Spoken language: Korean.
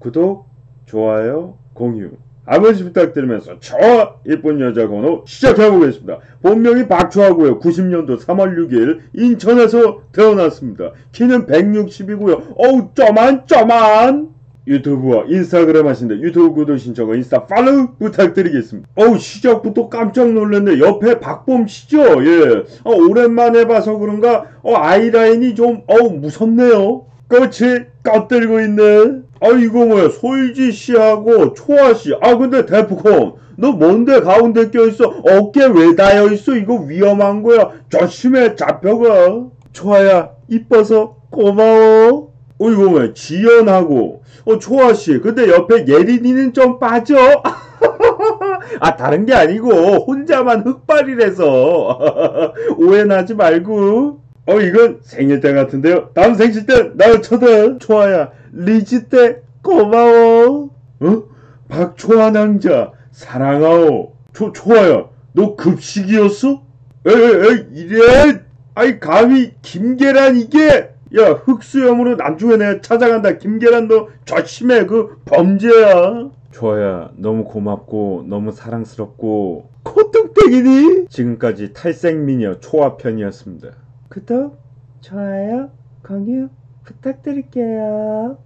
구독, 좋아요, 공유 한 번씩 부탁드리면서 저 예쁜 여자 번호 시작해보겠습니다. 본명이 박초아고요. 90년도 3월 6일 인천에서 태어났습니다. 키는 160이고요. 어우 쪼만 유튜브와 인스타그램 하신데 유튜브 구독 신청과 인스타 팔로우 부탁드리겠습니다. 어우 시작부터 깜짝 놀랐네. 옆에 박범씨죠? 예. 오랜만에 봐서 그런가 아이라인이 좀 무섭네요. 끝이 꺾들고 있네. 이거 뭐야, 소희지 씨하고 초아 씨. 근데 대프콘 너 뭔데 가운데 껴있어? 어깨 왜 닿여있어? 이거 위험한 거야. 조심해, 잡혀가. 초아야, 이뻐서 고마워. 이거 뭐야, 지연하고 초아 씨. 근데 옆에 예린이는 좀 빠져. 다른 게 아니고 혼자만 흑발이라서 오해는 하지 말고. 이건 생일 때 같은데요. 다음 생일 때 나를 초대해. 초아야, 리즈 때 고마워. 박초아 낭자 사랑하오. 초아야, 너 급식이었어? 에이 이래. 감히 김계란 이게. 야, 흑수염으로 나중에 내가 찾아간다. 김계란 너 조심해. 그 범죄야. 초아야, 너무 고맙고 너무 사랑스럽고 콧등땡이니? 지금까지 탈색미녀 초아 편이었습니다. 구독, 좋아요, 공유 부탁드릴게요.